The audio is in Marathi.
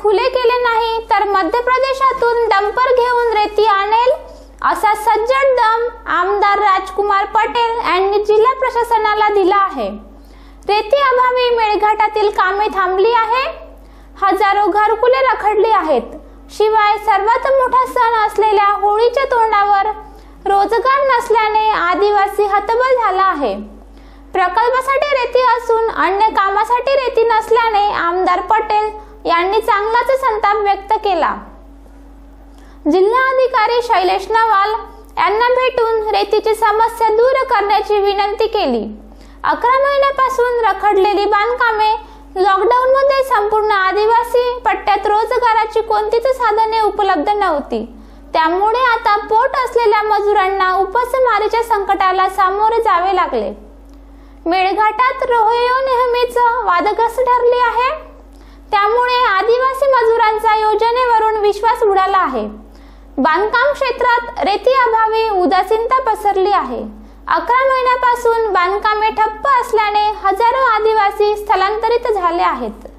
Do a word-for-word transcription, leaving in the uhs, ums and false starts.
खुले केले नाही तर मध्य प्रदेशातून डंपर घेऊन रेती आणेल असा सज्जड दम आमदार राजकुमार पटेल यांनी जिल्हा प्रशासनाला दिला आहे। रेती अभावी मेळघाटातील कामे थांबली आहे। हजारो घरकुले रखडली आहेत। शिवाय सर्वात मोठा सण असलेल्या होळीच्या तोंडावर रोजगार नसल्याने आदिवासी हतबल झाला आहे। प्रकल्पासाठी रेती असून अन्य कामासाठी रेती नसल्याने आमदार पटेल यांनी चांगलाच संताप व्यक्त केला। जिल्हा अधिकारी शैलेश नवाल यांना भेटून रेतीची समस्या दूर करण्याची विनंती केली। अकरा महिन्यापासून रखडलेली बांधकामे, लॉकडाऊन मध्ये संपूर्ण आदिवासी पट्ट्यात रोजगाराची कोणतीच साधने उपलब्ध नव्हती। त्यामुळे आता पोट असलेल्या मजुरांना उपासमारीच्या संकटाला सामोरे जावे लागले। मेळघाटात रोहयो नेहमीच वादग्रस्त ठरली आहे। त्यामुळे आदिवासी मजुरांचा योजनेवरून विश्वास उडाला आहे। बांधकाम क्षेत्रात रेती अभावी उदासीनता पसरली आहे। अकरा महिन्यापासून बांधकामे ठप्प असल्याने हजारो आदिवासी स्थलांतरित झाले आहेत।